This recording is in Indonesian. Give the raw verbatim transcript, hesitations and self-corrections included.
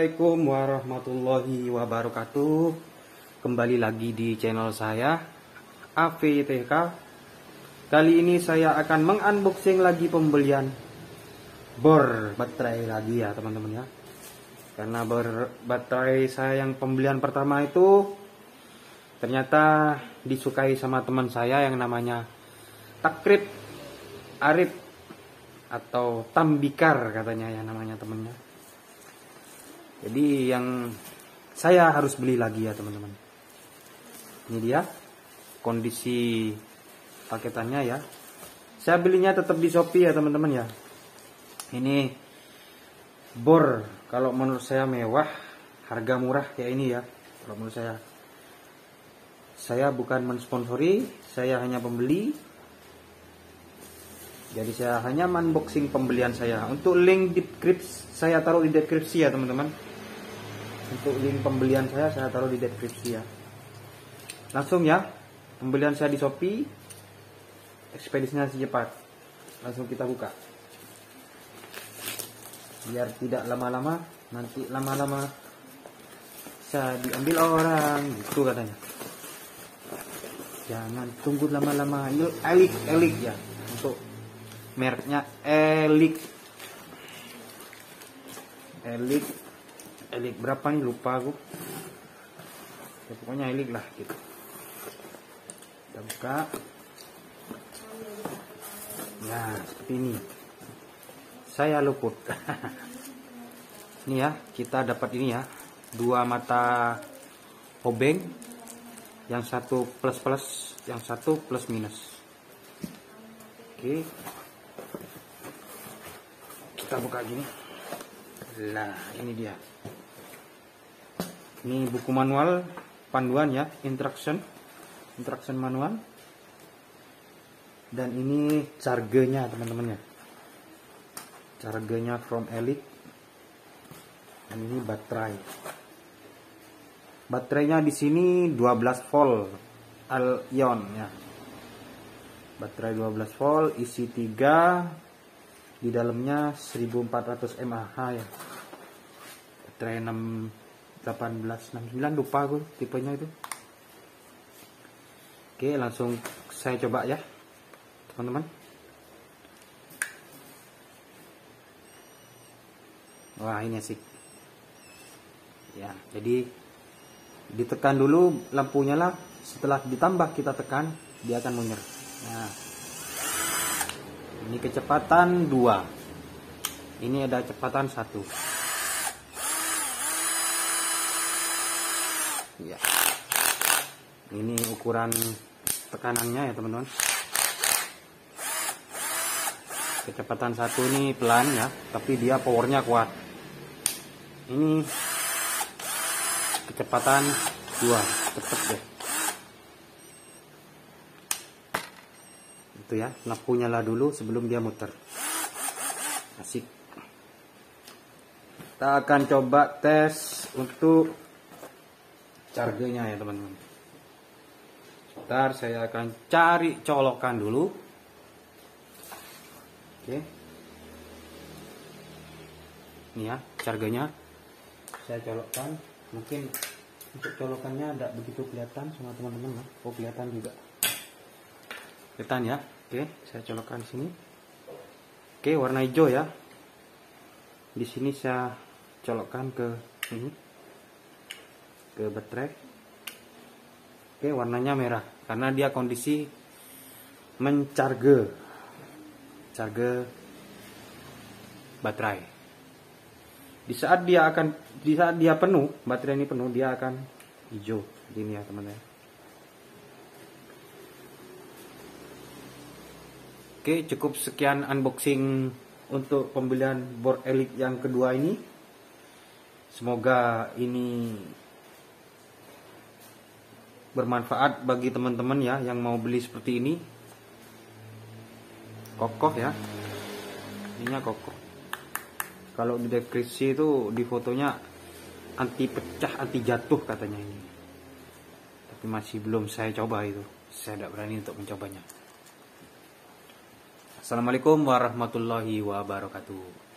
Assalamualaikum warahmatullahi wabarakatuh. Kembali lagi di channel saya A V T K. Kali ini saya akan mengunboxing lagi pembelian bor baterai lagi ya teman-teman ya. Karena bor baterai saya yang pembelian pertama itu ternyata disukai sama teman saya yang namanya Takrib Arif atau Tambikar katanya ya namanya temennya. Jadi yang saya harus beli lagi ya teman-teman. Ini dia kondisi paketannya ya. Saya belinya tetap di Shopee ya teman-teman ya. Ini bor kalau menurut saya mewah, harga murah kayak ini ya. Kalau menurut saya, saya bukan mensponsori, saya hanya pembeli. Jadi saya hanya unboxing pembelian saya. Untuk link deskripsi saya taruh di deskripsi ya teman-teman. Untuk link pembelian saya saya taruh di deskripsi ya. Langsung ya, pembelian saya di Shopee, ekspedisinya secepat. Langsung kita buka. Biar tidak lama-lama, nanti lama-lama bisa diambil orang, gitu katanya. Jangan tunggu lama-lama. Elik, Elik ya. Untuk mereknya Elik. Elik. Elik berapa nih lupa aku. Ya, pokoknya Elik lah gitu. Kita buka. Nah seperti ini. Saya luput. Ini ya kita dapat ini ya. Dua mata obeng. Yang satu plus plus, yang satu plus minus. Oke. Kita buka gini. Lah ini dia. Ini buku manual panduan ya, instruction, instruction manual. Dan ini chargernya teman-teman ya. Chargernya from Elite. Dan ini baterai. Baterainya di sini dua belas volt Al-ion ya. Baterai dua belas volt, isi tiga, di dalamnya seribu empat ratus mAh ya. Baterai enam delapan belas enam puluh sembilan lupa gue tipenya itu. Oke, langsung saya coba ya teman-teman. Wah ini asik ya. Jadi ditekan dulu lampunya lah, setelah ditambah kita tekan dia akan munyer. Nah ini kecepatan dua, ini ada kecepatan satu ya. Ini ukuran tekanannya ya teman-teman. Kecepatan satu ini pelan ya, tapi dia powernya kuat. Ini kecepatan dua, cepet deh. Itu ya, lampu nyala dulu sebelum dia muter. Asik. Kita akan coba tes untuk chargernya ya teman-teman. Sebentar saya akan cari colokan dulu. Oke. Ini ya chargernya. Saya colokkan. Mungkin untuk colokannya tidak begitu kelihatan sama teman-teman ya. Oh kelihatan juga. Kelihatan ya. Oke, saya colokkan di sini. Oke, warna hijau ya. Di sini saya colokkan ke ini. Ke baterai. Oke, warnanya merah karena dia kondisi mencarge. Charge baterai. Di saat dia akan di saat dia penuh, baterai ini penuh, dia akan hijau. Ini ya, teman-teman. Oke, cukup sekian unboxing untuk pembelian bor Elite yang kedua ini. Semoga ini bermanfaat bagi teman-teman ya yang mau beli seperti ini. Kokoh ya. Ininya kokoh. Kalau di deskripsi itu di fotonya anti pecah, anti jatuh katanya ini. Tapi masih belum saya coba itu. Saya tidak berani untuk mencobanya. Assalamualaikum warahmatullahi wabarakatuh.